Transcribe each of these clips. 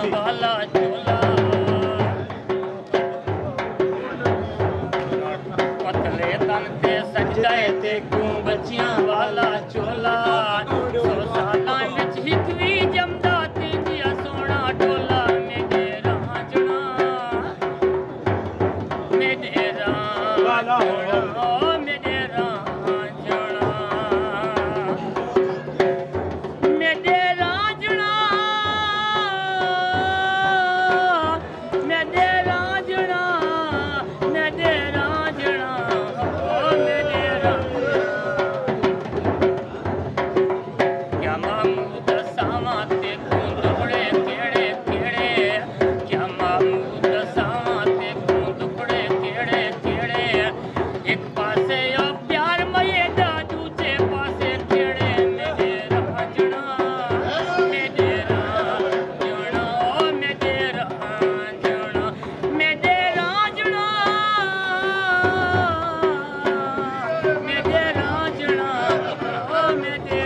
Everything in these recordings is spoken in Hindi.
वाला चोला पतले तन ते सजदाए ते क्यों बच्चियां वाला चोला सौ सालां विच हिक वी जमदा ते जिया सोना डोला मेरे रांझणा मेरे रांझणा मेरे रांझणा मेरे रांझणा मेरे रांझणा मेरे रांझणा मेरे क्या महमूद सावा ते तूं दुखड़े केड़े केड़े क्या महमूद सावा ते तूं दुखड़े केड़े केड़े एक पासे ओ प्यार मये दा दूजे पासे केड़े मेरे रांझणा मेरे रांझणा मेरे रांझणा मेरे रांझणा मेरे रांझणा मेरे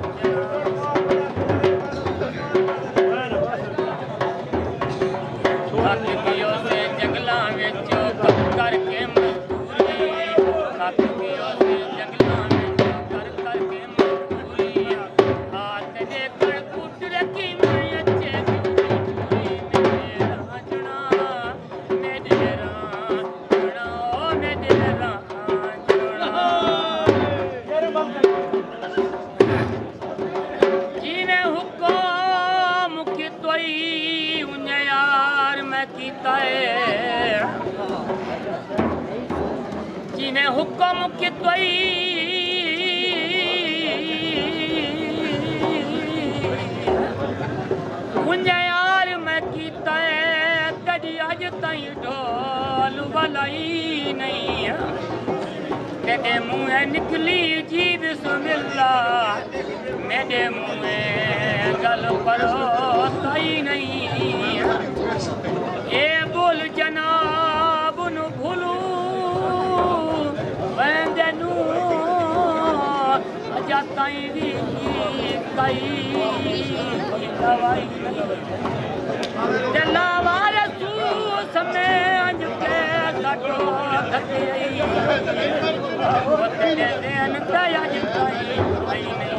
थक गयो से जंगलां विच कर करके मजदूरी थक गयो से जंगलां विच कर करके मजदूरी आ तेरे कर कुट रखी मैं अच्छे दूरी मेरे रांझणा मेरे रांझणा मेरे रांझणा जिने हुक्म की तोई उन्हें यार मैं कीता है जिने हुक्म की तोई उन्हें यार मैं कीता है कदी अज ताईं ढोल वलाई नहीं तेरे मुँह निकली जी बिस्मिल्लाह मेरे मुँह गल परोसाई नहीं ए बोल जनाब नु भूलू वेंदनू अजा ताईं भी कई दवाई चला वारे तू समय अंज के काटो धके आई तेरे देन दया जी ताईं नहीं